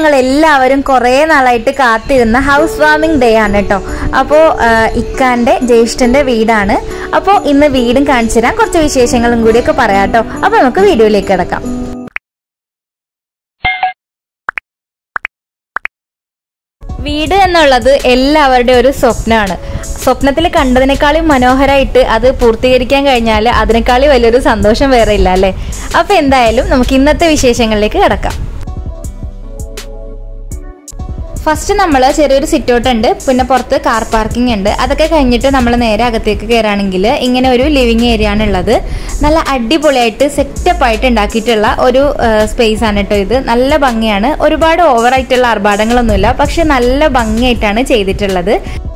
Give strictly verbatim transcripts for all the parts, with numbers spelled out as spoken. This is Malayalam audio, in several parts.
ഞങ്ങൾ എല്ലാവരും കുറേ നാളായിട്ട് കാത്തിരുന്ന ഹൗസ് വാമിംഗ് ഡേ ആണ് കേട്ടോ. അപ്പോൾ ഇക്കാന്റെ ജ്യേഷ്ഠന്റെ വീടാണ്. അപ്പോൾ ഇന്ന് വീടും കാണിച്ചു തരാം, കുറച്ച് വിശേഷങ്ങളും കൂടിയൊക്കെ പറയാം കേട്ടോ. അപ്പോൾ നമുക്ക് വീഡിയോയിലേക്ക് കിടക്കാം. വീട് എന്നുള്ളത് എല്ലാവരുടെയും ഒരു സ്വപ്നമാണ്. സ്വപ്നത്തിൽ കണ്ടതിനേക്കാളും മനോഹരമായിട്ട് അത് പൂർത്തീകരിക്കാൻ കഴിഞ്ഞാൽ അതിനേക്കാളും വലിയൊരു സന്തോഷം വേറെ ഇല്ല അല്ലേ. അപ്പൊ എന്തായാലും നമുക്ക് ഇന്നത്തെ വിശേഷങ്ങളിലേക്ക് കിടക്കാം. ഫസ്റ്റ് നമ്മൾ ചെറിയൊരു സിറ്റ് ഔട്ട് ഉണ്ട്, പിന്നെ പുറത്ത് കാർ പാർക്കിംഗ് ഉണ്ട്. അതൊക്കെ കഴിഞ്ഞിട്ട് നമ്മൾ നേരെ അകത്തേക്ക് കയറുകയാണെങ്കിൽ ഇങ്ങനെ ഒരു ലിവിങ് ഏരിയ ആണ് ഉള്ളത്. നല്ല അടിപൊളിയായിട്ട് സെറ്റപ്പ് ആയിട്ട് ഉണ്ടാക്കിയിട്ടുള്ള ഒരു സ്പേസ് ആണ് കേട്ടോ ഇത്. നല്ല ഭംഗിയാണ്. ഒരുപാട് ഓവറായിട്ടുള്ള ആർഭാടങ്ങളൊന്നുമില്ല, പക്ഷെ നല്ല ഭംഗിയായിട്ടാണ് ചെയ്തിട്ടുള്ളത്.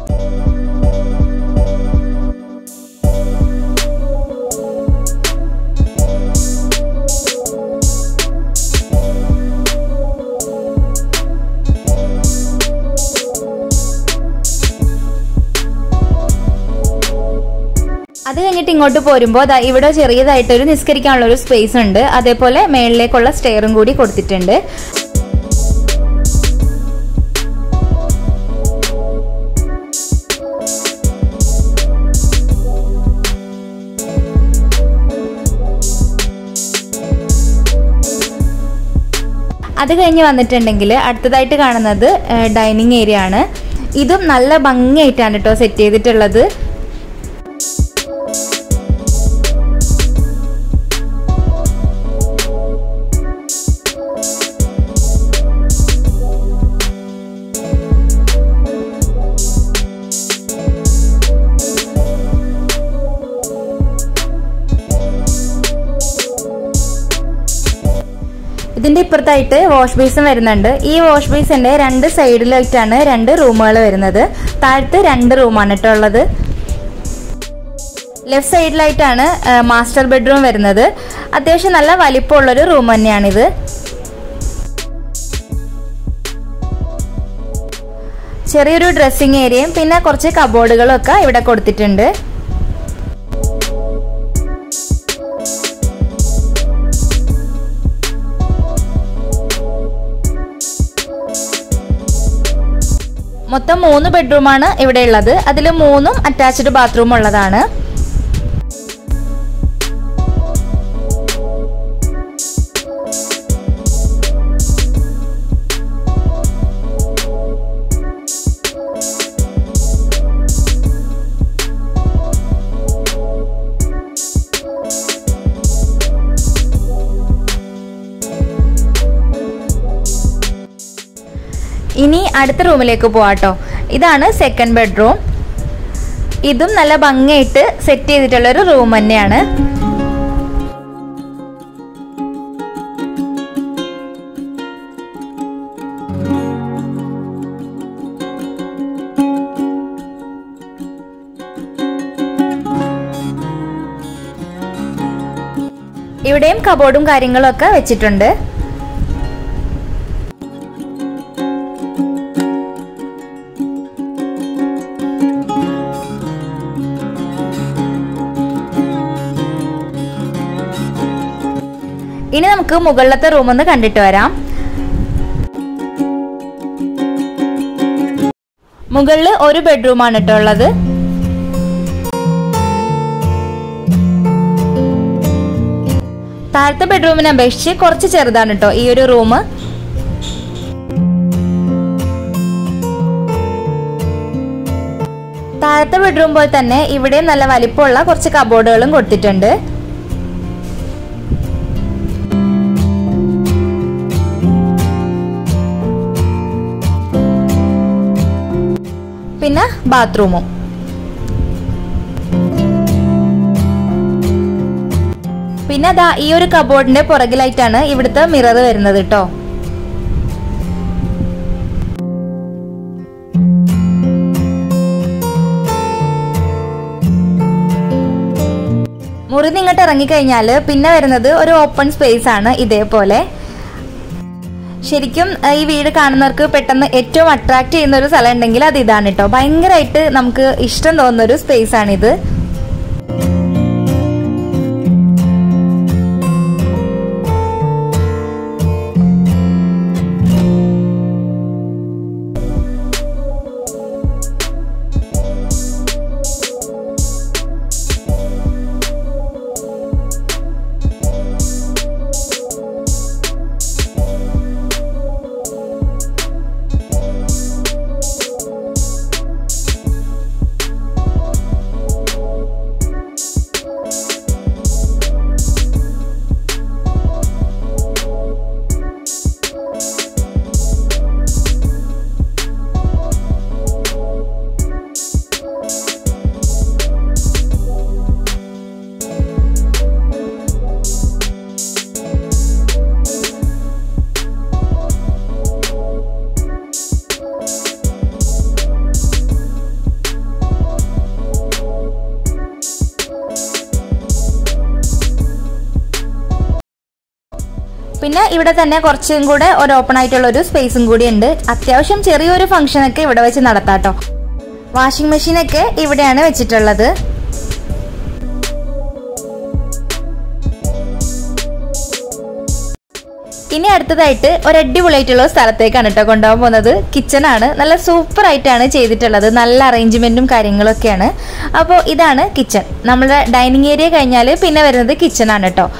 അത് കഴിഞ്ഞിട്ട് ഇങ്ങോട്ട് പോരുമ്പോൾ ഇവിടെ ചെറിയതായിട്ടൊരു നിസ്കരിക്കാനുള്ള ഒരു സ്പേസ് ഉണ്ട്. അതേപോലെ മേളിലേക്കുള്ള സ്റ്റെയറും കൂടി കൊടുത്തിട്ടുണ്ട്. അത് കഴിഞ്ഞ് വന്നിട്ടുണ്ടെങ്കിൽ അടുത്തതായിട്ട് കാണുന്നത് ഡൈനിങ് ഏരിയ ആണ്. ഇതും നല്ല ഭംഗിയായിട്ടാണ് കേട്ടോ സെറ്റ് ചെയ്തിട്ടുള്ളത്. ഇതിന്റെ ഇപ്പുറത്തായിട്ട് വാഷ് ബേസും വരുന്നുണ്ട്. ഈ വാഷ് ബേസിന്റെ രണ്ട് സൈഡിലായിട്ടാണ് രണ്ട് റൂമുകൾ വരുന്നത്. താഴത്ത് രണ്ട് റൂമാണ് കേട്ടോ ഉള്ളത്. ലെഫ്റ്റ് സൈഡിലായിട്ടാണ് മാസ്റ്റർ ബെഡ്റൂം വരുന്നത്. അത്യാവശ്യം നല്ല വലിപ്പമുള്ളൊരു റൂം തന്നെയാണിത്. ചെറിയൊരു ഡ്രസ്സിംഗ് ഏരിയയും പിന്നെ കുറച്ച് കബോർഡുകളും ഒക്കെ ഇവിടെ കൊടുത്തിട്ടുണ്ട്. മൊത്തം മൂന്ന് ബെഡ്റൂമാണ് ഇവിടെ ഉള്ളത്. അതിൽ മൂന്നും അറ്റാച്ച്ഡ് ബാത്റൂം ഉള്ളതാണ്. ഇനി അടുത്ത റൂമിലേക്ക് പോവാട്ടോ. ഇതാണ് സെക്കൻഡ് ബെഡ്റൂം. ഇതും നല്ല ഭംഗിയായിട്ട് സെറ്റ് ചെയ്തിട്ടുള്ള ഒരു റൂം തന്നെയാണ്. ഇവിടെയും കബോർഡും കാര്യങ്ങളും ഒക്കെ വെച്ചിട്ടുണ്ട്. ഇനി നമുക്ക് മുകളിലത്തെ റൂം ഒന്ന് കണ്ടിട്ട് വരാം. മുകളിൽ ഒരു ബെഡ്റൂമാണ് കേട്ടോ ഉള്ളത്. താഴത്തെ ബെഡ്റൂമിനെ അപേക്ഷിച്ച് കുറച്ച് ചെറുതാണ് കേട്ടോ ഈ ഒരു റൂം. താഴത്തെ ബെഡ്റൂം പോലെ തന്നെ ഇവിടെ നല്ല വലിപ്പമുള്ള കുറച്ച് കബോർഡുകളും കൊടുത്തിട്ടുണ്ട്. പിന്നെ ബാത്റൂമും. പിന്നെ അതാ ഈ ഒരു കബോർഡിന്റെ പുറകിലായിട്ടാണ് ഇവിടുത്തെ മിറർ വരുന്നത് കേട്ടോ. മുറി നിങ്ങോട്ട് ഇറങ്ങിക്കഴിഞ്ഞാൽ പിന്നെ വരുന്നത് ഒരു ഓപ്പൺ സ്പേസ് ആണ്. ഇതേപോലെ ശരിക്കും ഈ വീട് കാണുന്നവർക്ക് പെട്ടെന്ന് ഏറ്റവും അട്രാക്ട് ചെയ്യുന്ന ഒരു സ്ഥലം ഉണ്ടെങ്കിൽ അത് ഇതാണ് കേട്ടോ. ഭയങ്കരമായിട്ട് നമുക്ക് ഇഷ്ടം തോന്നുന്ന ഒരു സ്പേസ് ആണിത്. പിന്നെ ഇവിടെ തന്നെ കുറച്ചും കൂടെ ഒരു ഓപ്പൺ ആയിട്ടുള്ള ഒരു സ്പേസും കൂടി ഉണ്ട്. അത്യാവശ്യം ചെറിയൊരു ഫംഗ്ഷൻ ഒക്കെ ഇവിടെ വെച്ച് നടത്താട്ടോ. വാഷിംഗ് മെഷീനൊക്കെ ഇവിടെയാണ് വെച്ചിട്ടുള്ളത്. ഇനി അടുത്തതായിട്ട് ഒരു അടിപൊളിയായിട്ടുള്ള സ്ഥലത്തേക്കാണ് കേട്ടോ കൊണ്ടുപോകാൻ പോകുന്നത്. കിച്ചൺ ആണ്. നല്ല സൂപ്പർ ആയിട്ടാണ് ചെയ്തിട്ടുള്ളത്. നല്ല അറേഞ്ച്മെന്റും കാര്യങ്ങളൊക്കെയാണ്. അപ്പോൾ ഇതാണ് കിച്ചൺ. നമ്മുടെ ഡൈനിങ് ഏരിയ കഴിഞ്ഞാൽ പിന്നെ വരുന്നത് കിച്ചൺ ആണ് കേട്ടോ.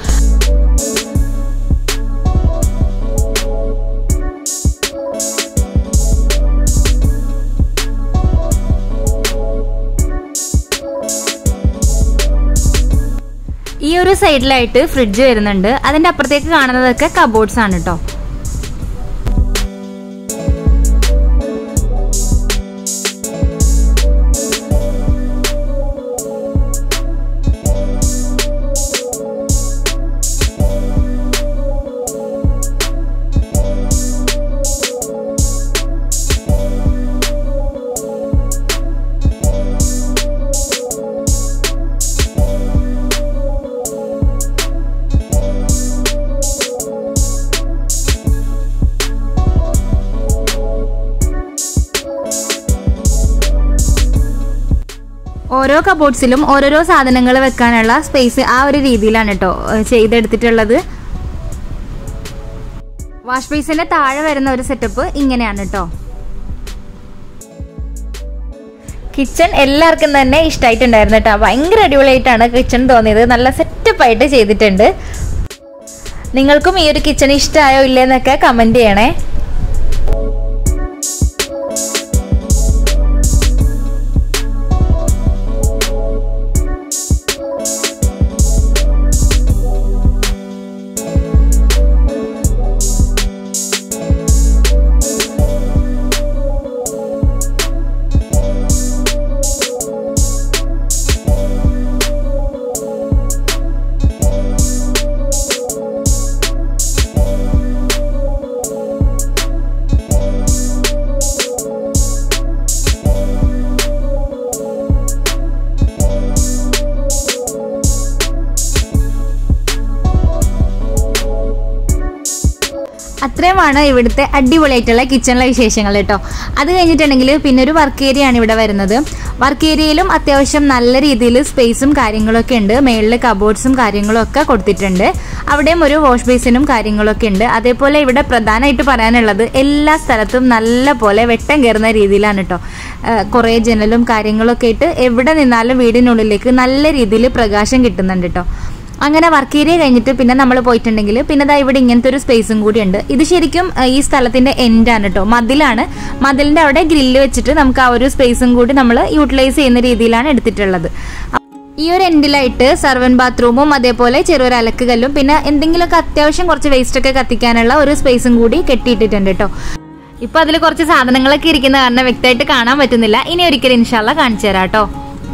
ഈ ഒരു സൈഡിലായിട്ട് ഫ്രിഡ്ജ് വരുന്നുണ്ട്. അതിന്റെ അപ്പുറത്തേക്ക് കാണുന്നതൊക്കെ കബോർഡ്സ് ആണ് കേട്ടോ. ഓരോ കബോർഡ്സിലും ഓരോരോ സാധനങ്ങൾ വെക്കാനുള്ള സ്പേസ് ആ ഒരു രീതിയിലാണ് കേട്ടോ ചെയ്തെടുത്തിട്ടുള്ളത്. വാഷ് ബേസിന്റെ താഴെ വരുന്ന ഒരു സെറ്റപ്പ് ഇങ്ങനെയാണ് കേട്ടോ. കിച്ചൺ എല്ലാവർക്കും തന്നെ ഇഷ്ടമായിട്ടുണ്ടായിരുന്നു കേട്ടോ. ഭയങ്കര അടിപൊളിയായിട്ടാണ് കിച്ചൺ തോന്നിയത്. നല്ല സെറ്റപ്പ് ആയിട്ട് ചെയ്തിട്ടുണ്ട്. നിങ്ങൾക്കും ഈ ഒരു കിച്ചൺ ഇഷ്ടമായോ ഇല്ലെന്നൊക്കെ കമന്റ് ചെയ്യണേ. അത്രയുമാണ് ഇവിടുത്തെ അടിപൊളിയായിട്ടുള്ള കിച്ചണിലെ വിശേഷങ്ങൾ കേട്ടോ. അത് കഴിഞ്ഞിട്ടുണ്ടെങ്കിൽ പിന്നെ ഒരു വർക്ക് ഏരിയ ആണ് ഇവിടെ വരുന്നത്. വർക്ക് ഏരിയയിലും അത്യാവശ്യം നല്ല രീതിയിൽ സ്പേസും കാര്യങ്ങളൊക്കെ ഉണ്ട്. മേളിൽ കബോർഡ്സും കാര്യങ്ങളും ഒക്കെ കൊടുത്തിട്ടുണ്ട്. അവിടെയും ഒരു വാഷ് ബേസിനും കാര്യങ്ങളൊക്കെ ഉണ്ട്. അതേപോലെ ഇവിടെ പ്രധാനമായിട്ട് പറയാനുള്ളത് എല്ലാ സ്ഥലത്തും നല്ല പോലെ വെട്ടം കയറുന്ന രീതിയിലാണ് കേട്ടോ. കുറേ ജനലും കാര്യങ്ങളൊക്കെ ആയിട്ട് എവിടെ നിന്നാലും വീടിനുള്ളിലേക്ക് നല്ല രീതിയിൽ പ്രകാശം കിട്ടുന്നുണ്ട് കേട്ടോ. അങ്ങനെ വർക്ക് ഏരിയ കഴിഞ്ഞിട്ട് പിന്നെ നമ്മൾ പോയിട്ടുണ്ടെങ്കിൽ പിന്നെ ദാ ഇവിടെ ഇങ്ങനത്തെ ഒരു സ്പേസും കൂടി ഉണ്ട്. ഇത് ശരിക്കും ഈ സ്ഥലത്തിന്റെ എൻഡാണ് കേട്ടോ. മതിലാണ്. മതിലിന്റെ അവിടെ ഗ്രില്ല് വെച്ചിട്ട് നമുക്ക് ആ ഒരു സ്പേസും കൂടി നമ്മൾ യൂട്ടിലൈസ് ചെയ്യുന്ന രീതിയിലാണ് എടുത്തിട്ടുള്ളത്. ഈ ഒരു എൻഡിലായിട്ട് സർവൻ ബാത്റൂമും അതേപോലെ ചെറിയൊരു അലക്ക് കല്ലും പിന്നെ എന്തെങ്കിലുമൊക്കെ അത്യാവശ്യം കുറച്ച് വേസ്റ്റ് ഒക്കെ കത്തിക്കാനുള്ള ഒരു സ്പേസും കൂടി കെട്ടിയിട്ടിട്ടുണ്ട് കേട്ടോ. ഇപ്പൊ അതിൽ കുറച്ച് സാധനങ്ങളൊക്കെ ഇരിക്കുന്ന കാരണം വ്യക്തമായിട്ട് കാണാൻ പറ്റുന്നില്ല. ഇനി ഒരിക്കലും ഇൻഷാല്ല കാണിച്ചു തരാം കേട്ടോ.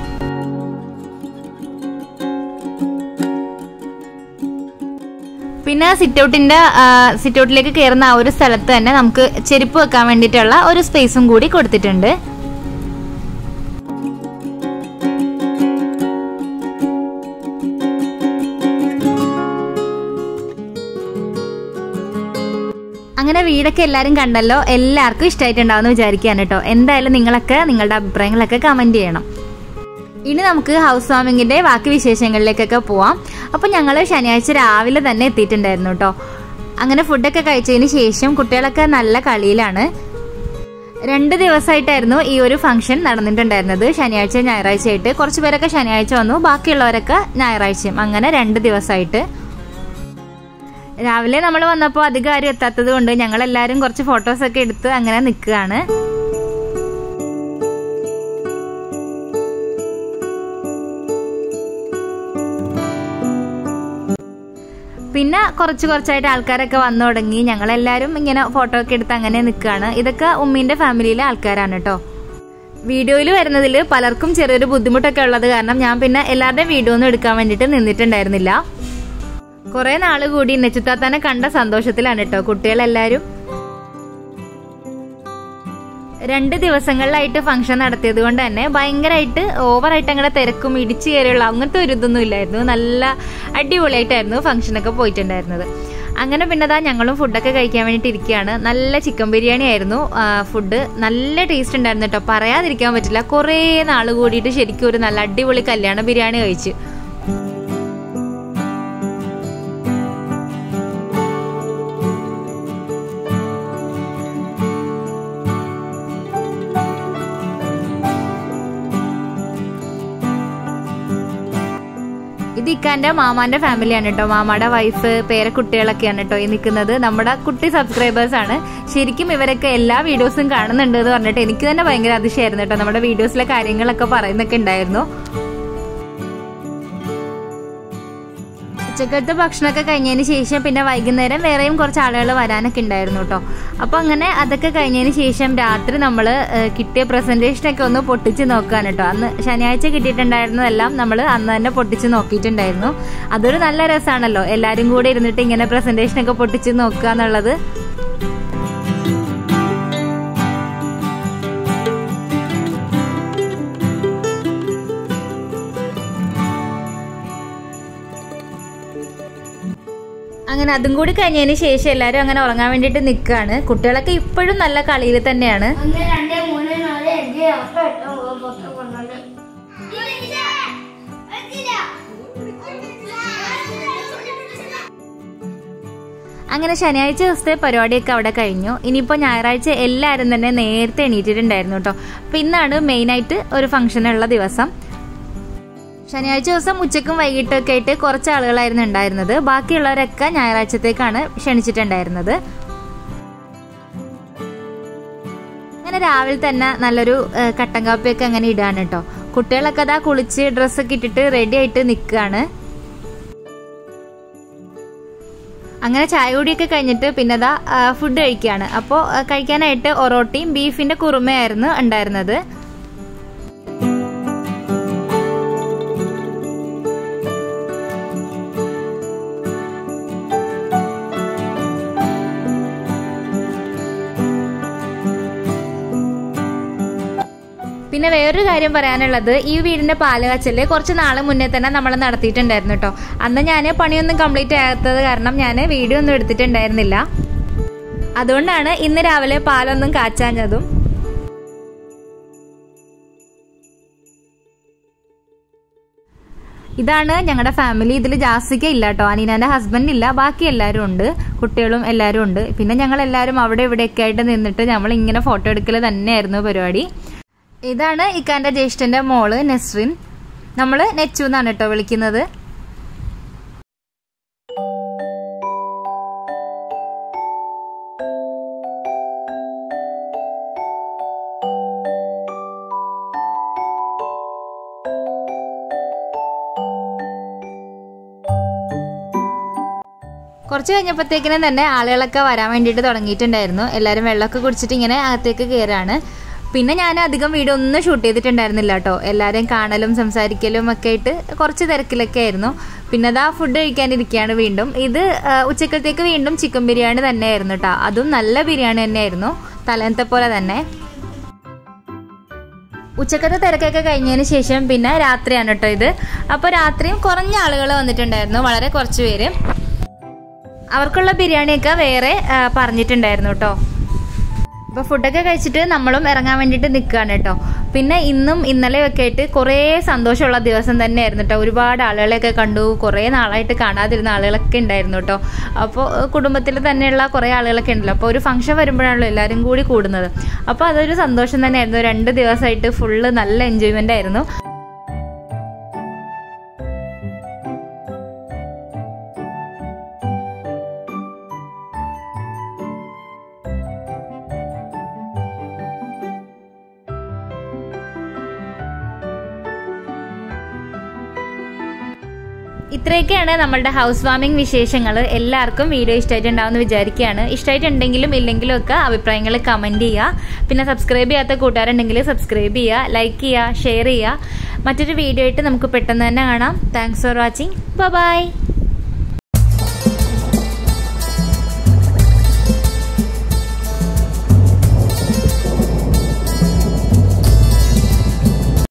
പിന്നെ സിറ്റൗട്ടിന്റെ സിറ്റൗട്ടിലേക്ക് കയറുന്ന ആ ഒരു സ്ഥലത്ത് തന്നെ നമുക്ക് ചെരുപ്പ് വെക്കാൻ വേണ്ടിയിട്ടുള്ള ഒരു സ്പേസും കൂടി കൊടുത്തിട്ടുണ്ട്. അങ്ങനെ വീടൊക്കെ എല്ലാവരും കണ്ടല്ലോ. എല്ലാവർക്കും ഇഷ്ടമായിട്ടുണ്ടാവുമെന്ന് വിചാരിക്കുകയാണ് കേട്ടോ. എന്തായാലും നിങ്ങളൊക്കെ നിങ്ങളുടെ അഭിപ്രായങ്ങളൊക്കെ കമന്റ് ചെയ്യണം. ഇനി നമുക്ക് ഹൗസ് വാമിങ്ങിന്റെ ബാക്കി വിശേഷങ്ങളിലേക്കൊക്കെ പോവാം. അപ്പോൾ ഞങ്ങൾ ശനിയാഴ്ച രാവിലെ തന്നെ എത്തിയിട്ടുണ്ടായിരുന്നു കേട്ടോ. അങ്ങനെ ഫുഡൊക്കെ കഴിച്ചതിന് ശേഷം കുട്ടികളൊക്കെ നല്ല കളിയിലാണ്. രണ്ട് ദിവസമായിട്ടായിരുന്നു ഈ ഒരു ഫംഗ്ഷൻ നടന്നിട്ടുണ്ടായിരുന്നത്. ശനിയാഴ്ച ഞായറാഴ്ചയായിട്ട്. കുറച്ച് പേരൊക്കെ ശനിയാഴ്ച വന്നു, ബാക്കിയുള്ളവരൊക്കെ ഞായറാഴ്ചയും. അങ്ങനെ രണ്ട് ദിവസമായിട്ട്. രാവിലെ നമ്മൾ വന്നപ്പോൾ അധികം ആരും എത്താത്തത് കൊണ്ട് ഞങ്ങളെല്ലാവരും കുറച്ച് ഫോട്ടോസൊക്കെ എടുത്ത് അങ്ങനെ നിൽക്കുകയാണ്. പിന്നെ കുറച്ച് കുറച്ചായിട്ട് ആൾക്കാരൊക്കെ വന്നു തുടങ്ങി. ഞങ്ങളെല്ലാവരും ഇങ്ങനെ ഫോട്ടോ ഒക്കെ എടുത്ത് അങ്ങനെ നിൽക്കുകയാണ്. ഇതൊക്കെ ഉമ്മീന്റെ ഫാമിലിയിലെ ആൾക്കാരാണ് കേട്ടോ. വീഡിയോയിൽ വരുന്നതിൽ പലർക്കും ചെറിയൊരു ബുദ്ധിമുട്ടൊക്കെ ഉള്ളത് കാരണം ഞാൻ പിന്നെ എല്ലാവരുടെയും വീഡിയോ ഒന്നും എടുക്കാൻ വേണ്ടിയിട്ട് നിന്നിട്ടുണ്ടായിരുന്നില്ല. കുറെ നാള് കൂടി നെച്ചുത്താത്താനെ കണ്ട സന്തോഷത്തിലാണ് കേട്ടോ കുട്ടികളെല്ലാരും. രണ്ട് ദിവസങ്ങളിലായിട്ട് ഫംഗ്ഷൻ നടത്തിയത് കൊണ്ട് തന്നെ ഭയങ്കരമായിട്ട് ഓവറായിട്ട് അങ്ങനെ തിരക്കും ഇടിച്ചു കയറിയുള്ള അങ്ങനത്തെ ഒരു ഇതൊന്നും ഇല്ലായിരുന്നു. നല്ല അടിപൊളിയായിട്ടായിരുന്നു ഫംഗ്ഷനൊക്കെ പോയിട്ടുണ്ടായിരുന്നത്. അങ്ങനെ പിന്നെ അതാ ഞങ്ങളും ഫുഡൊക്കെ കഴിക്കാൻ വേണ്ടിയിട്ട് ഇരിക്കുകയാണ്. നല്ല ചിക്കൻ ബിരിയാണി ആയിരുന്നു ഫുഡ്. നല്ല ടേസ്റ്റ് ഉണ്ടായിരുന്നു കേട്ടോ, പറയാതിരിക്കാൻ പറ്റില്ല. കുറേ നാൾ കൂടിയിട്ട് ശരിക്കും ഒരു നല്ല അടിപൊളി കല്യാണ ബിരിയാണി കഴിച്ചു. ഇത് ഇക്കാന്റെ മാമാന്റെ ഫാമിലിയാണ് കേട്ടോ. മാമാടെ വൈഫ്, പേരക്കുട്ടികളൊക്കെയാണ് കേട്ടോ ഈ നിൽക്കുന്നത്. നമ്മുടെ കുട്ടി സബ്സ്ക്രൈബേഴ്സ് ആണ്. ശരിക്കും ഇവരൊക്കെ എല്ലാ വീഡിയോസും കാണുന്നുണ്ട് എന്ന് പറഞ്ഞിട്ട് എനിക്ക് തന്നെ ഭയങ്കര അതിശയമായിരുന്നു കേട്ടോ. നമ്മുടെ വീഡിയോസിലെ കാര്യങ്ങളൊക്കെ പറയുന്നൊക്കെ ഉണ്ടായിരുന്നു. ഉച്ചക്കത്തെ ഭക്ഷണമൊക്കെ കഴിഞ്ഞതിന് ശേഷം പിന്നെ വൈകുന്നേരം വേറെയും കുറച്ച് ആളുകൾ വരാനൊക്കെ ഉണ്ടായിരുന്നു കേട്ടോ. അപ്പോൾ അങ്ങനെ അതൊക്കെ കഴിഞ്ഞതിന് ശേഷം രാത്രി നമ്മൾ കിട്ടിയ പ്രസന്റേഷനൊക്കെ ഒന്ന് പൊട്ടിച്ച് നോക്കുകയാണ് കേട്ടോ. അന്ന് ശനിയാഴ്ച കിട്ടിയിട്ടുണ്ടായിരുന്നതെല്ലാം നമ്മൾ അന്ന് തന്നെ പൊട്ടിച്ച് നോക്കിയിട്ടുണ്ടായിരുന്നു. അതൊരു നല്ല രസമാണല്ലോ, എല്ലാവരും കൂടെ ഇരുന്നിട്ട് ഇങ്ങനെ പ്രസന്റേഷനൊക്കെ പൊട്ടിച്ച് നോക്കുക എന്നുള്ളത്. അങ്ങനെ അതും കൂടി കഴിഞ്ഞതിന് ശേഷം എല്ലാവരും അങ്ങനെ ഉറങ്ങാൻ വേണ്ടിയിട്ട് നിൽക്കുകയാണ്. കുട്ടികളൊക്കെ ഇപ്പോഴും നല്ല കളിയിൽ തന്നെയാണ്. അങ്ങനെ ശനിയാഴ്ച ദിവസത്തെ പരിപാടിയൊക്കെ അവിടെ കഴിഞ്ഞു. ഇനിയിപ്പോൾ ഞായറാഴ്ച എല്ലാവരും തന്നെ നേരത്തെ എണീറ്റിട്ടുണ്ടായിരുന്നു കേട്ടോ. അപ്പോൾ ഇന്നാണ് മെയിനായിട്ട് ഒരു ഫംഗ്ഷനുള്ള ദിവസം. ശനിയാഴ്ച ദിവസം ഉച്ചക്കും വൈകിട്ടൊക്കെ ആയിട്ട് കുറച്ച് ആളുകളായിരുന്നു ഉണ്ടായിരുന്നത്. ബാക്കിയുള്ളവരൊക്കെ ഞായറാഴ്ചത്തേക്കാണ് ക്ഷണിച്ചിട്ടുണ്ടായിരുന്നത്. അങ്ങനെ രാവിലെ തന്നെ നല്ലൊരു കട്ടൻ കാപ്പിയൊക്കെ അങ്ങനെ ഇടാണ് കേട്ടോ. കുട്ടികളൊക്കെ അതാ കുളിച്ച് ഡ്രസ്സൊക്കെ ഇട്ടിട്ട് റെഡി ആയിട്ട് നിൽക്കുകയാണ്. അങ്ങനെ ചായ കൂടിയൊക്കെ കഴിഞ്ഞിട്ട് പിന്നെ അതാ ഫുഡ് കഴിക്കുകയാണ്. അപ്പോൾ കഴിക്കാനായിട്ട് ഒറോട്ടിയും ബീഫിന്റെ കുറുമയായിരുന്നു ഉണ്ടായിരുന്നത്. പിന്നെ വേറൊരു കാര്യം പറയാനുള്ളത്, ഈ വീടിന്റെ പാലുകാച്ചല് കുറച്ച് നാളെ മുന്നേ തന്നെ നമ്മൾ നടത്തിയിട്ടുണ്ടായിരുന്നു കേട്ടോ. അന്ന് ഞാൻ പണിയൊന്നും കംപ്ലീറ്റ് ആകാത്തത് കാരണം ഞാൻ വീഡിയോ ഒന്നും എടുത്തിട്ടുണ്ടായിരുന്നില്ല. അതുകൊണ്ടാണ് ഇന്ന് രാവിലെ പാലൊന്നും കാച്ചാഞ്ഞതും. ഇതാണ് ഞങ്ങളുടെ ഫാമിലി. ഇതിൽ ജാസിക്ക ഇല്ല കേട്ടോ, അനീനാന്റെ ഹസ്ബൻഡ് ഇല്ല, ബാക്കി എല്ലാവരും ഉണ്ട്, കുട്ടികളും എല്ലാവരും ഉണ്ട്. പിന്നെ ഞങ്ങൾ എല്ലാവരും അവിടെ ഇവിടെയൊക്കെ ആയിട്ട് നിന്നിട്ട് നമ്മൾ ഇങ്ങനെ ഫോട്ടോ എടുക്കൽ തന്നെയായിരുന്നു പരിപാടി. ഇതാണ് ഇക്കാന്റെ ജ്യേഷ്ഠന്റെ മോള് നെസ്റിൻ. നമ്മള് നെച്ചു എന്നാണ് കേട്ടോ വിളിക്കുന്നത്. കുറച്ച് കഴിഞ്ഞപ്പോഴത്തേക്കിനും തന്നെ ആളുകളൊക്കെ വരാൻ വേണ്ടിയിട്ട് തുടങ്ങിയിട്ടുണ്ടായിരുന്നു. എല്ലാവരും വെള്ളമൊക്കെ കുടിച്ചിട്ട് ഇങ്ങനെ അകത്തേക്ക് കയറാണ്. പിന്നെ ഞാൻ അധികം വീഡിയോ ഒന്നും ഷൂട്ട് ചെയ്തിട്ടുണ്ടായിരുന്നില്ല കേട്ടോ. എല്ലാവരെയും കാണലും സംസാരിക്കലും ഒക്കെ ആയിട്ട് കുറച്ച് തിരക്കിലൊക്കെ ആയിരുന്നു. പിന്നെ അതാ ഫുഡ് കഴിക്കാനിരിക്കുകയാണ് വീണ്ടും. ഇത് ഉച്ചക്കത്തേക്ക് വീണ്ടും ചിക്കൻ ബിരിയാണി തന്നെയായിരുന്നു കേട്ടോ. അതും നല്ല ബിരിയാണി തന്നെയായിരുന്നു, തലേന്നത്തെ പോലെ തന്നെ. ഉച്ചക്കത്തെ തിരക്കൊക്കെ കഴിഞ്ഞതിന് ശേഷം പിന്നെ രാത്രിയാണ് കേട്ടോ ഇത്. അപ്പോൾ രാത്രിയും കുറഞ്ഞ ആളുകൾ വന്നിട്ടുണ്ടായിരുന്നു, വളരെ കുറച്ച് പേര്. അവർക്കുള്ള ബിരിയാണിയൊക്കെ വേറെ പറഞ്ഞിട്ടുണ്ടായിരുന്നു കേട്ടോ. അപ്പോൾ ഫുഡൊക്കെ കഴിച്ചിട്ട് നമ്മളും ഇറങ്ങാൻ വേണ്ടിയിട്ട് നിൽക്കുകയാണ് കേട്ടോ. പിന്നെ ഇന്നും ഇന്നലെയൊക്കെ ആയിട്ട് കുറേ സന്തോഷമുള്ള ദിവസം തന്നെയായിരുന്നു കേട്ടോ. ഒരുപാട് ആളുകളെയൊക്കെ കണ്ടു, കുറേ നാളായിട്ട് കാണാതിരുന്ന ആളുകളൊക്കെ ഉണ്ടായിരുന്നു കേട്ടോ. അപ്പോൾ കുടുംബത്തിൽ തന്നെയുള്ള കുറേ ആളുകളൊക്കെ ഉണ്ടല്ലോ. അപ്പോൾ ഒരു ഫംഗ്ഷൻ വരുമ്പോഴാണല്ലോ എല്ലാവരും കൂടി കൂടുന്നത്. അപ്പോൾ അതൊരു സന്തോഷം തന്നെയായിരുന്നു. രണ്ട് ദിവസമായിട്ട് ഫുള്ള് നല്ല എൻജോയ്മെൻ്റ് ആയിരുന്നു. ഇത്രയൊക്കെയാണ് നമ്മളുടെ ഹൗസ് വാമിംഗ് വിശേഷങ്ങൾ. എല്ലാവർക്കും വീഡിയോ ഇഷ്ടമായിട്ടുണ്ടാവുമെന്ന് വിചാരിക്കുകയാണ്. ഇഷ്ടമായിട്ടുണ്ടെങ്കിലും ഇല്ലെങ്കിലും ഒക്കെ അഭിപ്രായങ്ങൾ കമൻറ്റ് ചെയ്യുക. പിന്നെ സബ്സ്ക്രൈബ് ചെയ്യാത്ത കൂട്ടുകാരുണ്ടെങ്കിൽ സബ്സ്ക്രൈബ് ചെയ്യുക, ലൈക്ക് ചെയ്യുക, ഷെയർ ചെയ്യുക. മറ്റൊരു വീഡിയോ ആയിട്ട് നമുക്ക് പെട്ടെന്ന് തന്നെ കാണാം. Thanks for watching. ബൈ.